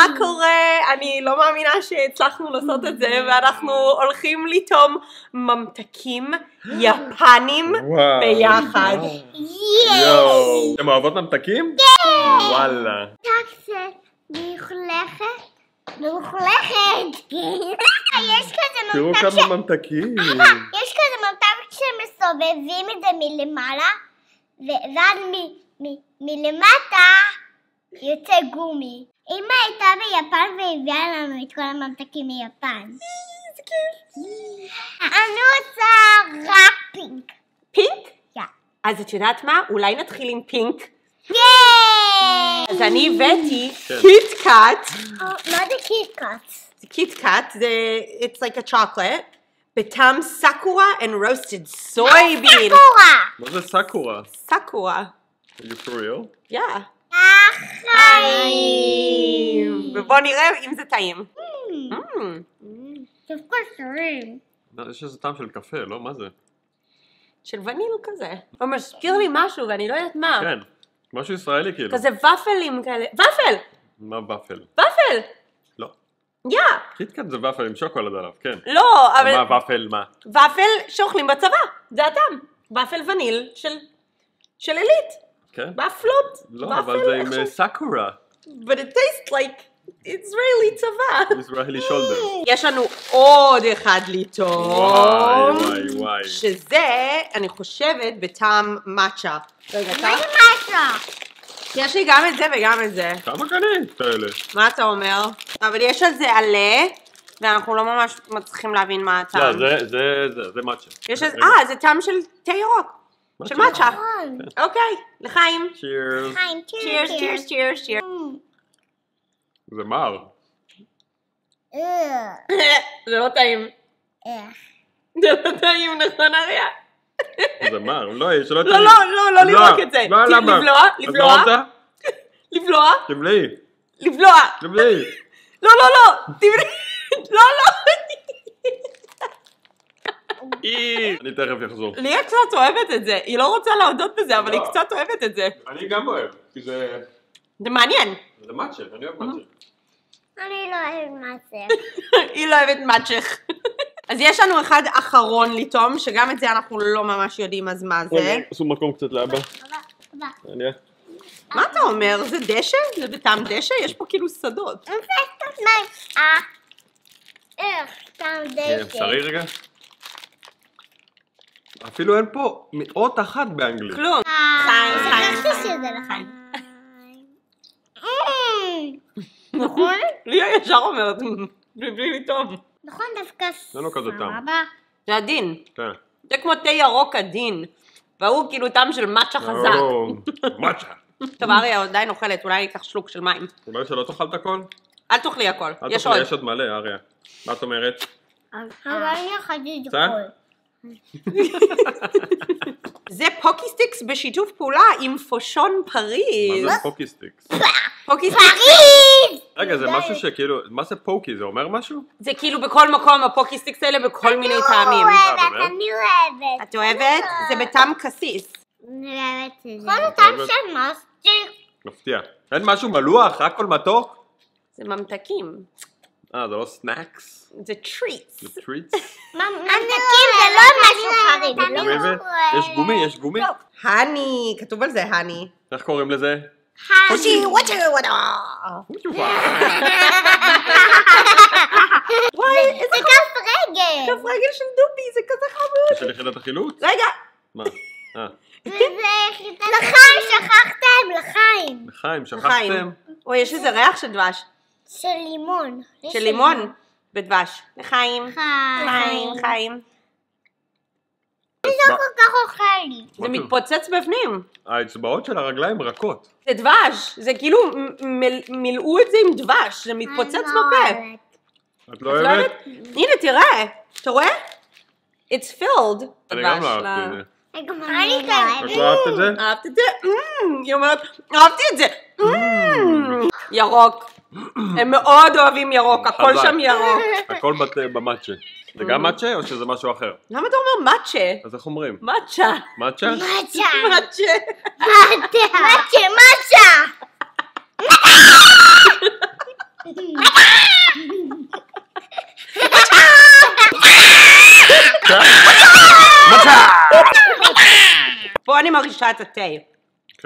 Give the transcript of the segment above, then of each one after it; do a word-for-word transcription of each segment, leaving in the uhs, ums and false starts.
מה קורה? אני לא מאמינה שהצלחנו לעשות את זה, ואנחנו הולכים לטעום ממתקים יפנים ביחד. יואו! אתם אוהבות ממתקים? כן! וואלה. טקסט מלוכלכת. מלוכלכת, כן. יש כזה תראו ממתק ש... כמה ממתקים. יש כזה ממתק שמסובבים את זה מלמעלה, ואז מלמטה יוצא גומי. אמא הייתה ביפן והביאה לנו את כל הממתקים מיפן. זה כיף. אני רוצה רק פינק. פינק? כן. אז את יודעת מה? אולי נתחיל עם פינק. ייי! אז אני הבאתי קיט קאט. מה זה קיט קאט? זה קיט קאט, זה, it's like a chocolate, בטעם סאקורה and roasted soybean. סאקורה! מה זה סאקורה? סאקורה. Are you for real? Yeah. החיים! ובוא נראה אם זה טעים. דווקא שרים. יש איזה טעם של קפה, לא? מה זה? של וניל כזה. הוא מזכיר לי משהו ואני לא יודעת מה. כן, משהו ישראלי כאילו. כזה ופלים כאלה. ופל! מה ופל? ופל! לא. יא! קיטקאט זה ופל עם שוקולד עליו, כן. לא, אבל... מה ופל מה? ופל שאוכלים בצבא, זה הטעם. ופל וניל של... של עילית. כן? ופלות. לא, אבל זה עם סאקורה. But it tastes like Israeli צבא. Israeli shoulder. יש לנו עוד אחד לטעום. וואי וואי וואי. שזה, אני חושבת, בטעם מאצ'ה. רגע, מה זה משהו? יש לי גם את זה וגם את זה. כמה קנית כאלה? מה אתה אומר? אבל יש על זה עלה, ואנחנו לא ממש מצליחים להבין מה הטעם. לא, זה, זה, זה, זה מאצ'ה. יש איזה, אה, זה טעם של תה ירוק. של מאצ'ה. נכון. אוקיי, לחיים. צ'ירס. חיים, צ'ירס, צ'ירס, צ'ירס, צ'ירס. זה מר. אה, זה לא טעים. איך? זה לא טעים, נכון אריה? זה מר. לא, יש לא לא, לא, לא, לא לרוק את זה. לא, למה? לבלוע, לבלוע. אז מה לבלוע. תבלעי. לבלוע. תבלעי. לא, לא, לא. תבלעי. לא, לא. אני תכף אחזור. ליה קצת אוהבת את זה. היא לא רוצה להודות בזה, אבל היא קצת אוהבת את זה. אני גם אוהב, כי זה... זה מעניין. זה מאצ'ה, אני אוהב מאצ'ה. אני לא אוהב מה זה. היא לא אוהבת מאצ'ך. אז יש לנו אחד אחרון לטעום, שגם את זה אנחנו לא ממש יודעים אז מה זה. עשו מקום קצת לאבא. אני... מה אתה אומר? זה דשא? זה בטעם דשא? יש פה כאילו שדות. אה, איך, טעם דשא. אפשרי רגע? אפילו אין פה מאות אחת באנגלית. כלום. חיים, חיים, שכחתי שזה לחיים. נכון? ליה ישר אומרת, בלי לטעום. נכון, דווקא זה לא כזה טעם. סבבה. זה עדין. כן. זה כמו תה ירוק עדין. והוא כאילו טעם של מאצ'ה חזק. מאצ'ה. טוב, אריה עדיין אוכלת, אולי אקח שלוק של מים. אולי שלא תאכל את הכל? אל תאכלי הכל, אל יש תאכלי, עוד. יש עוד מלא, אריה. מה את אומרת? אבל אני אכלתי את קצת? הכל. זה פוקי סטיקס בשיתוף פעולה עם פושון פריז. מה זה פוקי סטיקס? פוקי סטיקס פריז! רגע, זה משהו שכאילו, מה זה פוקי? זה אומר משהו? זה כאילו בכל מקום, הפוקי סטיקס האלה בכל מיני טעמים. אני אה, אוהבת, באמת? אני אוהבת. את אוהבת? זה בטעם קסיס. אני אוהבת את זה. כל הטעם של מסטיק. מפתיע. אין משהו מלוח? הכל מתוק? זה ממתקים. אה, זה לא סנאקס? זה טריטס. זה טריטס? ממתקים זה לא משהו חריג. יש גומי? יש גומי? יש גומי? הני, כתוב על זה הני. איך קוראים לזה? חושי וואטה וואטה. וואי, איזה זה כף רגל. כף רגל של דובי, זה כזה חמוד. של יחידת החילוץ? רגע. מה? אה. לחיים, שכחתם, לחיים. לחיים, חיים. שכחתם? אוי, יש איזה ריח של דבש. של לימון. של לימון בדבש. לחיים. חיים. חיים, חיים. אני לא כל כך אוכל לי. זה מתפוצץ בפנים. האצבעות של הרגליים רכות. זה דבש. זה כאילו מ- מילאו את זה עם דבש. זה מתפוצץ בפה. את לא אוהבת? הנה, תראה. אתה רואה? It's filled. אני גם לא אהבתי את זה. אני גם את לא אהבת את זה? אהבת את זה? היא אומרת, אהבתי את זה. ירוק. הם מאוד אוהבים ירוק, הכל שם ירוק. הכל במאצ'ה. זה גם מאצ'ה או שזה משהו אחר? למה אתה אומר מאצ'ה? אז איך אומרים? מאצ'ה. מאצ'ה? מצ'ה. מאצ'ה. מצ'ה. מצ'ה. מצ'ה. אני מרגישה את התה. כן.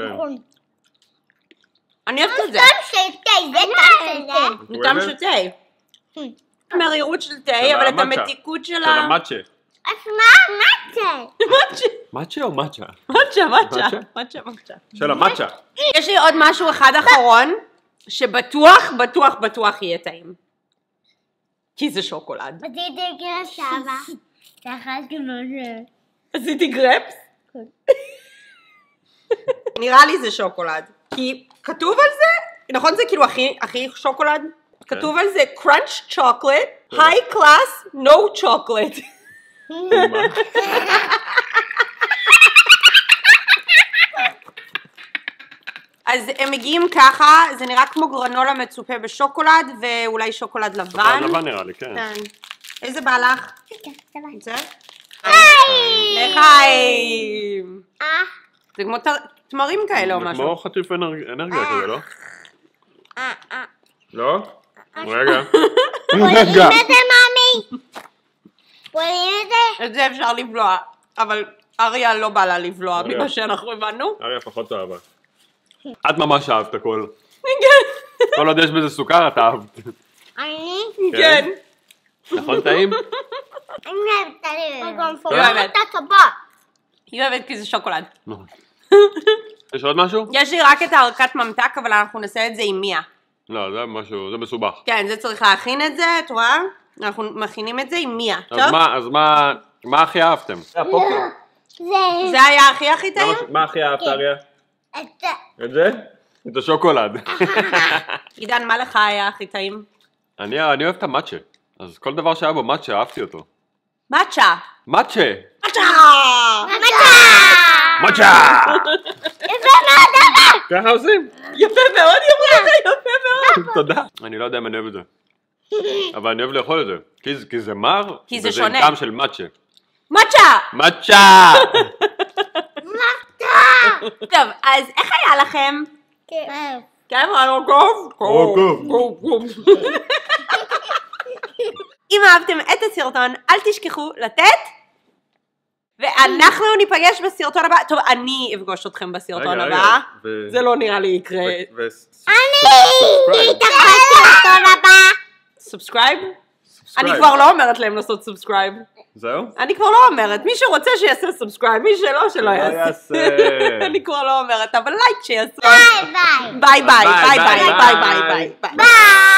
אני אוהבת את זה. טעם של תה, זה טעם של תה. זה טעם של תה. מרירות של תה, אבל את המתיקות של שלה... המאצ'ה. אז מה? מה זה? מאצ'ה. מאצ'ה או מאצ'ה? מאצ'ה, מאצ'ה. מאצ'ה, מאצ'ה. של המאצ'ה. יש לי עוד משהו אחד אחרון, שבטוח, בטוח, בטוח יהיה טעים. כי זה שוקולד. עשיתי גרפס שמה. שאכלתי מזה. עשיתי גרפס? נראה לי זה שוקולד. כי כתוב על זה, נכון זה כאילו הכי, הכי שוקולד? כתוב על זה crunch chocolate, high class, no chocolate. אז הם מגיעים ככה, זה נראה כמו גרנולה מצופה בשוקולד, ואולי שוקולד לבן. שוקולד לבן נראה לי, כן. איזה בא לך? זה? היי! לחיים! אה? זה כמו תמרים כאלה או זה משהו. כמו חטיף אנרגיה כזה, לא? אה, אה. לא? רגע. רואים את זה, מאמי? רואים את זה? את זה אפשר לבלוע, אבל אריה לא בא לה לבלוע אריה. ממה שאנחנו הבנו. אריה פחות אהבה. את ממש אהבת הכל. כל עוד יש בזה סוכר את אהבת. אני? כן. נכון טעים? אני אוהבת את היא אוהבת. אתה טובה. היא אוהבת כי זה שוקולד. יש עוד משהו? יש לי רק את הארכת ממתק, אבל אנחנו נעשה את זה עם מיה. לא, זה משהו, זה מסובך. כן, זה צריך להכין את זה, את רואה? אנחנו מכינים את זה עם מיה, טוב? אז מה, אז מה, מה הכי אהבתם? זה... זה היה הכי הכי טעים? מה הכי אהבת אריה? את זה. את זה? את השוקולד. עידן, מה לך היה הכי טעים? אני אני אוהב את המאצ'ה. אז כל דבר שהיה בו מאצ'ה אהבתי אותו. מאצ'ה! מאצ'ה! מאצ'ה! מאצ'ה! יפה מאוד, אבא! ככה עושים. יפה מאוד, יפה, יפה מאוד. תודה. אני לא יודע אם אני אוהב את זה. אבל אני אוהב לאכול את זה. כי זה- כי זה מר, כי זה וזה עם שונה. טעם של מאצ'ה. מאצ'ה! מאצ'ה! טוב, אז איך היה לכם? כן. כן, היה לו טוב? טוב. טוב. אם אהבתם את הסרטון, אל תשכחו לתת, ואנחנו ניפגש בסרטון הבא. טוב, אני אפגוש אתכם בסרטון רגע, הבא. רגע, ו- זה לא נראה לי יקרה. אני בסרטון הבא. סובסקרייב? אני כבר לא אומרת להם לעשות סובסקרייב. זהו? אני כבר לא אומרת, מי שרוצה שיעשה סובסקרייב, מי שלא, שלא יעשה. יעשה. אני כבר לא אומרת, אבל לייק שיעשו. ביי ביי. ביי ביי, ביי ביי, ביי ביי, ביי ביי. ביי.